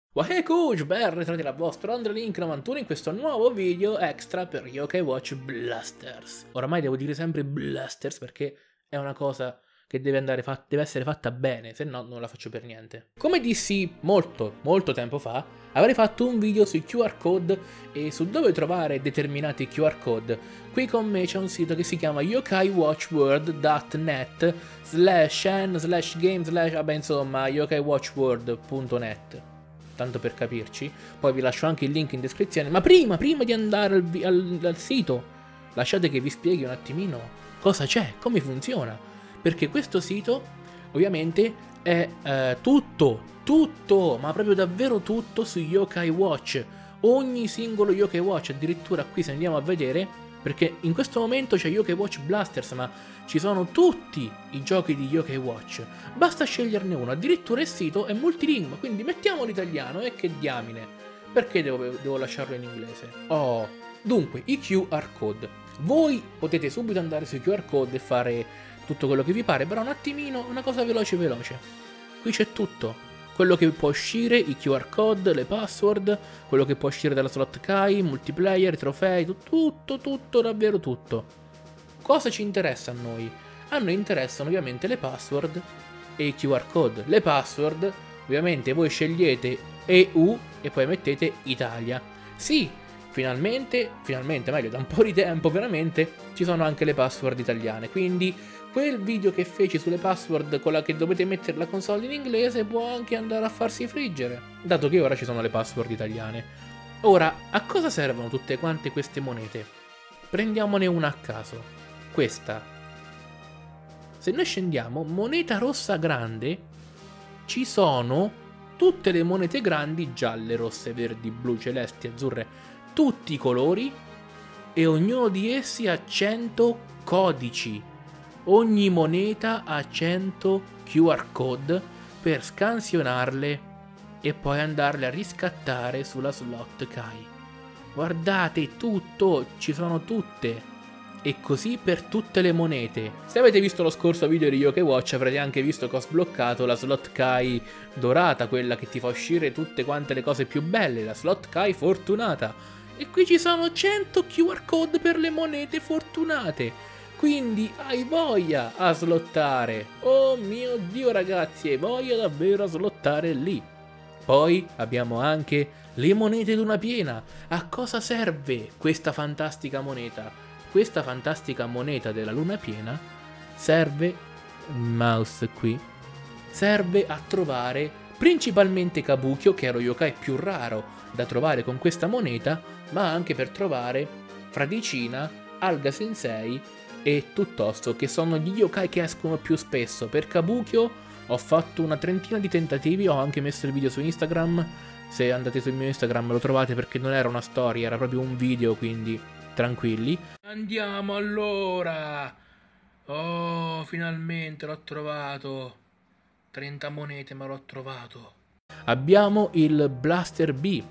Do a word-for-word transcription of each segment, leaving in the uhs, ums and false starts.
Wahey ben ritrovati dal vostro Andrelink novantuno in questo nuovo video extra per Yokai Watch Blasters. Oramai devo dire sempre Blasters perché è una cosa che deve, andare fatta, deve essere fatta bene, se no non la faccio per niente. Come dissi molto, molto tempo fa, avrei fatto un video sui Q R code e su dove trovare determinati Q R code. Qui con me c'è un sito che si chiama yokaiwatchworld punto net slash n slash game slash vabbè insomma yokaiwatchworld punto net. Tanto per capirci, poi vi lascio anche il link in descrizione, ma prima, prima di andare al, al, al sito, lasciate che vi spieghi un attimino cosa c'è, come funziona, perché questo sito ovviamente è eh, tutto, tutto, ma proprio davvero tutto su Yokai Watch, ogni singolo Yokai Watch, addirittura qui se andiamo a vedere, perché in questo momento c'è Yokai Watch Blasters, ma ci sono tutti i giochi di Yokai Watch, basta sceglierne uno, addirittura il sito è multilingua, quindi mettiamo l'italiano e che diamine, perché devo, devo lasciarlo in inglese? Oh, dunque, i Q R code, voi potete subito andare sui Q R code e fare tutto quello che vi pare, però un attimino, una cosa veloce veloce, qui c'è tutto. Quello che può uscire, i Q R code, le password, quello che può uscire dalla slot Kai, multiplayer, trofei, tutto, tutto, davvero tutto. Cosa ci interessa a noi? A noi interessano ovviamente le password e i Q R code. Le password, ovviamente voi scegliete E U e poi mettete Italia. Sì, finalmente, finalmente, meglio, da un po' di tempo veramente, ci sono anche le password italiane, quindi quel video che feci sulle password con la che dovete mettere la console in inglese può anche andare a farsi friggere, dato che ora ci sono le password italiane. Ora, a cosa servono tutte quante queste monete? Prendiamone una a caso. Questa. Se noi scendiamo, moneta rossa grande, ci sono tutte le monete grandi, gialle, rosse, verdi, blu, celesti, azzurre, tutti i colori, e ognuno di essi ha cento codici. Ogni moneta ha cento Q R code per scansionarle e poi andarle a riscattare sulla slot Kai. Guardate, tutto, ci sono tutte. E così per tutte le monete. Se avete visto lo scorso video di Yokai Watch avrete anche visto che ho sbloccato la slot Kai dorata, quella che ti fa uscire tutte quante le cose più belle, la slot Kai fortunata. E qui ci sono cento Q R code per le monete fortunate. Quindi hai voglia a slottare. Oh mio Dio ragazzi, hai voglia davvero a slottare lì. Poi abbiamo anche le monete luna piena. A cosa serve questa fantastica moneta? Questa fantastica moneta della luna piena serve, mouse qui, serve a trovare principalmente Kabukiyo, che è lo yokai più raro da trovare con questa moneta, ma anche per trovare Fradicina, Alga Sensei e Tuttosto, che sono gli yokai che escono più spesso. Per Kabukiyo ho fatto una trentina di tentativi, ho anche messo il video su Instagram, se andate sul mio Instagram lo trovate perché non era una storia, era proprio un video, quindi tranquilli. Andiamo allora! Oh, finalmente l'ho trovato! trenta monete ma l'ho trovato. Abbiamo il Blaster B.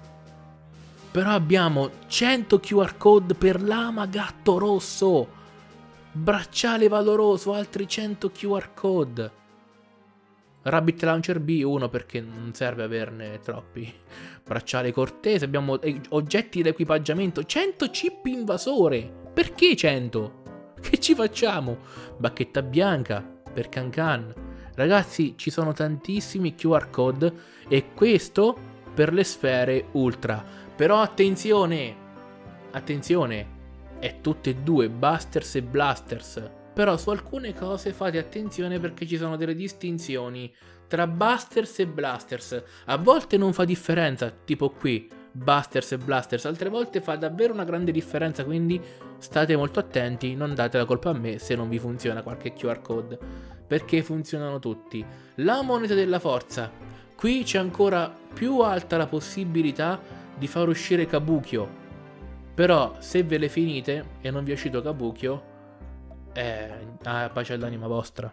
Però abbiamo cento Q R code per Lama Gatto Rosso. Bracciale valoroso, altri cento Q R code. Rabbit Launcher B, uno perché non serve averne troppi. Bracciale cortese, abbiamo oggetti di equipaggiamento, cento chip invasore. Perché cento? Che ci facciamo? Bacchetta bianca per Cancan. Ragazzi, ci sono tantissimi Q R code e questo per le sfere ultra. Però attenzione, attenzione, è tutte e due Busters e Blasters. Però su alcune cose fate attenzione perché ci sono delle distinzioni tra Busters e Blasters. A volte non fa differenza, tipo qui, Busters e Blasters, altre volte fa davvero una grande differenza, quindi state molto attenti, non date la colpa a me se non vi funziona qualche Q R code, perché funzionano tutti. La moneta della forza, qui c'è ancora più alta la possibilità di far uscire Kabukiyo, però se ve le finite e non vi è uscito Kabukiyo, Eh, ah, pace all'anima vostra.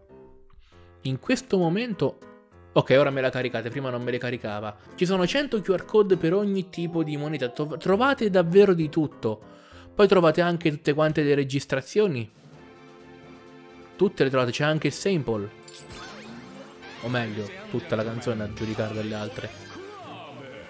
In questo momento, ok, ora me la caricate, prima non me le caricava. Ci sono cento Q R code per ogni tipo di moneta, trovate davvero di tutto. Poi trovate anche tutte quante le registrazioni. Tutte le trovate, c'è anche il sample. O meglio, tutta la canzone a giudicare dalle altre.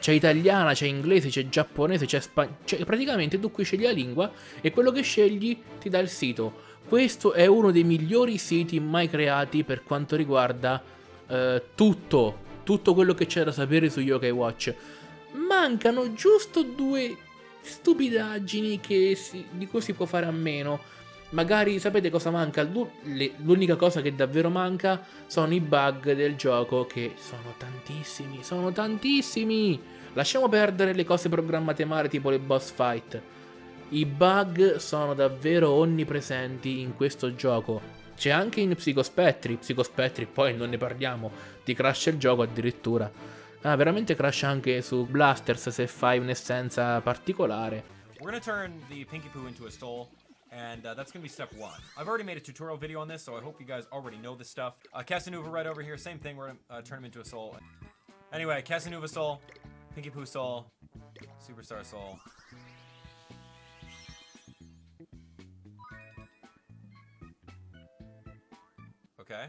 c'è italiana, c'è inglese, c'è giapponese, c'è spagnolo, cioè praticamente tu qui scegli la lingua e quello che scegli ti dà il sito. Questo è uno dei migliori siti mai creati per quanto riguarda eh, tutto, tutto quello che c'è da sapere su Yokai Watch. Mancano giusto due stupidaggini che si, di cui si può fare a meno. Magari sapete cosa manca? L'unica cosa che davvero manca sono i bug del gioco, che sono tantissimi, sono tantissimi. Lasciamo perdere le cose programmate male tipo le boss fight. I bug sono davvero onnipresenti in questo gioco. C'è anche in Psicospettri, Psicospettri poi non ne parliamo, ti crasha il gioco addirittura. Ah, veramente crasha anche su Blasters se fai un'essenza particolare. We're gonna turn the Pinky Poo into a soul. And uh, that's going to be step one. I've already made a tutorial video on this, so I hope you guys already know this stuff. Uh, Casanova right over here, same thing, we're going to uh, turn him into a soul. Anyway, Casanova soul, Pinky Poo soul, Superstar soul. Okay.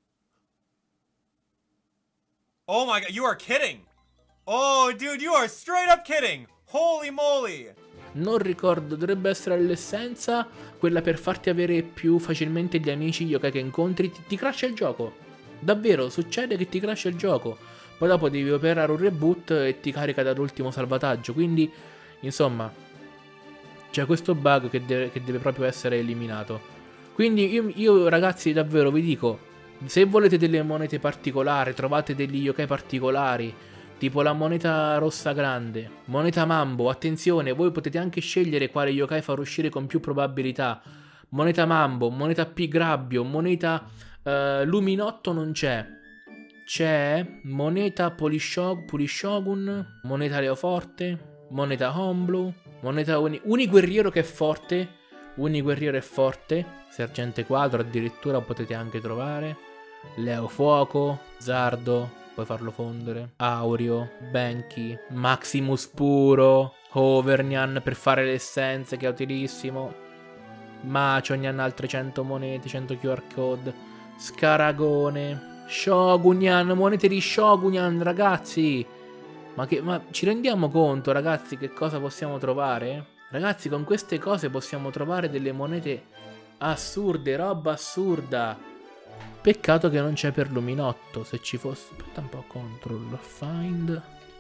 Oh my god, you are kidding! Oh, dude, you are straight up kidding! Holy moly! Non ricordo, dovrebbe essere l'essenza, quella per farti avere più facilmente gli amici yokai che incontri, ti, ti crasha il gioco. Davvero, succede che ti crasha il gioco. Poi dopo devi operare un reboot e ti carica dall'ultimo salvataggio, quindi, insomma, c'è questo bug che deve, che deve proprio essere eliminato. Quindi io, io ragazzi davvero vi dico, se volete delle monete particolari, trovate degli yokai particolari, tipo la moneta rossa grande, moneta mambo, attenzione, voi potete anche scegliere quale yokai far uscire con più probabilità. Moneta mambo, moneta P grabbio, moneta uh, luminotto non c'è. C'è moneta Pulishogun, Pulishogun, moneta Leoforte, moneta Homblu, moneta uni, Uniguerriero che è forte, Uniguerriero è forte, Sergente Quadro addirittura potete anche trovare, Leofuoco, Zardo, puoi farlo fondere, Aureo, Benki, Maximus puro, Overnian per fare le essenze che è utilissimo, Maconian altre cento monete, cento Q R code, Scaragone, Shogunian, monete di Shogunian ragazzi, ma, che, ma ci rendiamo conto ragazzi che cosa possiamo trovare? Ragazzi con queste cose possiamo trovare delle monete assurde, roba assurda. Peccato che non c'è per Luminotto, se ci fosse... Aspetta un po', control, find...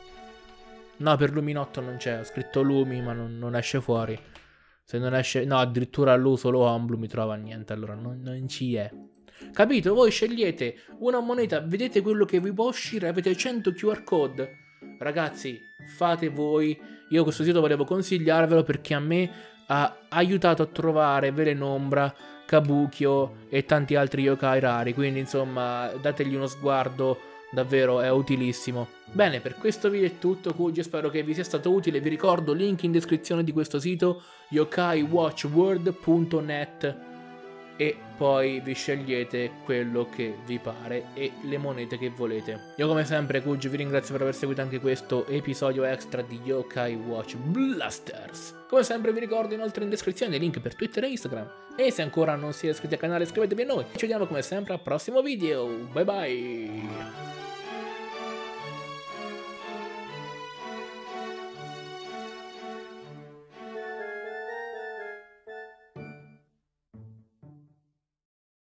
No, per Luminotto non c'è, ho scritto Lumi ma non, non esce fuori. Se non esce... No, addirittura lui solo Omblu mi trova niente, allora non, non ci è. Capito? Voi scegliete una moneta, vedete quello che vi può uscire, avete cento Q R code. Ragazzi, fate voi. Io questo sito volevo consigliarvelo perché a me ha aiutato a trovare Velenombra, Kabukiyo e tanti altri yokai rari, quindi insomma dategli uno sguardo, davvero è utilissimo. Bene, per questo video è tutto, Kuji, spero che vi sia stato utile, vi ricordo link in descrizione di questo sito yokai watch world punto net e poi vi scegliete quello che vi pare e le monete che volete. Io come sempre Kuji vi ringrazio per aver seguito anche questo episodio extra di Yokai Watch Blasters. Come sempre vi ricordo inoltre in descrizione i link per Twitter e Instagram. E se ancora non siete iscritti al canale iscrivetevi a noi. Ci vediamo come sempre al prossimo video. Bye bye.